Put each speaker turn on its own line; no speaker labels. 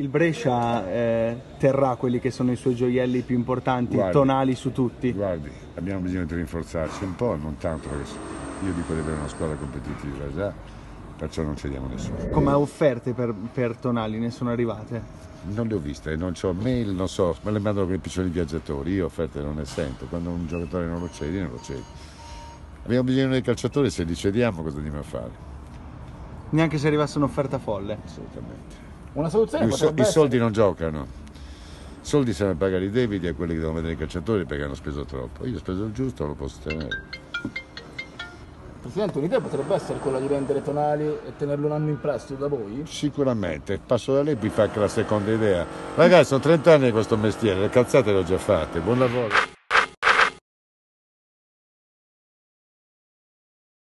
il Brescia terrà quelli che sono i suoi gioielli più importanti, tonali su tutti?
Guardi, abbiamo bisogno di rinforzarci un po', non tanto perché io dico di avere una squadra competitiva già, perciò non cediamo nessuno.
Come offerte per tonali ne sono arrivate?
Non le ho viste, non ho mail, non so, me le mandano con i piccioni viaggiatori, io offerte non ne sento, quando un giocatore non lo cedi, non lo cedi. Abbiamo bisogno dei calciatori, se li cediamo cosa andiamo a fare?
Neanche se arrivasse un'offerta folle?
Assolutamente.
Una soluzione
I soldi non giocano, i soldi servono per pagare i debiti a quelli che devono vedere i calciatori perché hanno speso troppo. Io ho speso il giusto, lo posso tenere.
Presidente, un'idea potrebbe essere quella di vendere Tonali e tenerlo un anno in prestito da voi?
Sicuramente, passo da lei mi fa anche la seconda idea. Ragazzi, sono 30 anni di questo mestiere, le cazzate le ho già fatte, buon lavoro.